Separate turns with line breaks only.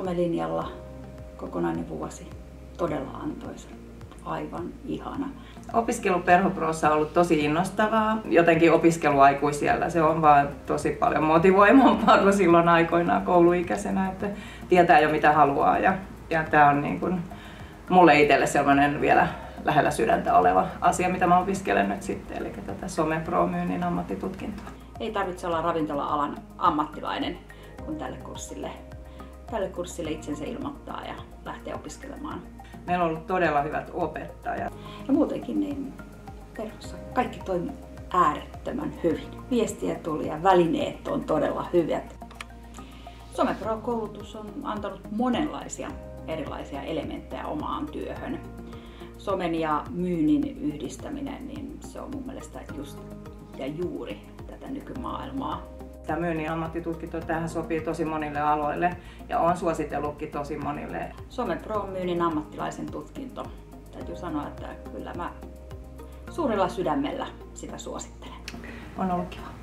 somelinjalla kokonainen vuosi. Todella antoisa. Aivan ihana.
Opiskelu Perho-Prossa on ollut tosi innostavaa. Jotenkin opiskeluaikuisiellä se on vaan tosi paljon motivoimampaa kuin silloin aikoinaan kouluikäisenä, että tietää jo mitä haluaa. Ja tämä on niin kuin mulle itselle sellainen vielä lähellä sydäntä oleva asia, mitä mä opiskelen nyt sitten, eli tätä Some-Pro-myynnin ammattitutkintoa.
Ei tarvitse olla ravintola-alan ammattilainen, kun tälle kurssille itsensä ilmoittaa ja lähtee opiskelemaan.
Meillä on ollut todella hyvät opettajat.
Ja muutenkin niin Perhossa kaikki toimii äärettömän hyvin. Viestiä tuli ja välineet on todella hyvät. Some-Pro-koulutus on antanut monenlaisia erilaisia elementtejä omaan työhön. Somen ja myynnin yhdistäminen, niin se on mun mielestä just ja juuri tätä nykymaailmaa.
Tämä myynnin ammattitutkinto tähän sopii tosi monille aloille ja on suositellutkin tosi monille.
Some-Pro-myynnin ammattilaisen tutkinto. Täytyy sanoa, että kyllä mä suurella sydämellä sitä suosittelen.
On ollut kiva.